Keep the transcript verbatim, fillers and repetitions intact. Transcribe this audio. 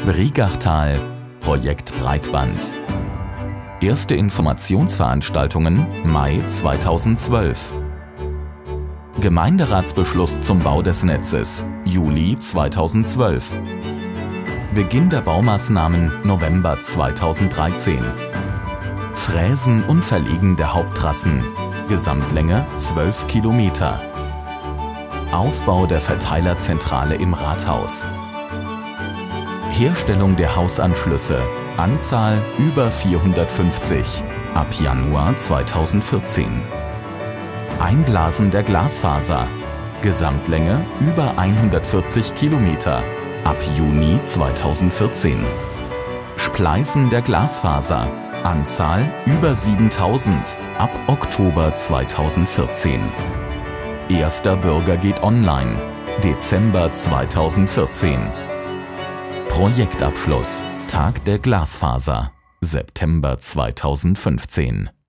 Brigachtal, Projekt Breitband. Erste Informationsveranstaltungen Mai zweitausendzwölf. Gemeinderatsbeschluss zum Bau des Netzes Juli zweitausendzwölf. Beginn der Baumaßnahmen November zweitausenddreizehn. Fräsen und Verlegen der Haupttrassen, Gesamtlänge zwölf Kilometer. Aufbau der Verteilerzentrale im Rathaus. Herstellung der Hausanschlüsse, Anzahl über vierhundertfünfzig, ab Januar zweitausendvierzehn. Einblasen der Glasfaser, Gesamtlänge über hundertvierzig Kilometer, ab Juni zweitausendvierzehn. Spleißen der Glasfaser, Anzahl über siebentausend, ab Oktober zweitausendvierzehn. Erster Bürger geht online, Dezember zweitausendvierzehn. Projektabschluss, Tag der Glasfaser, September zweitausendfünfzehn.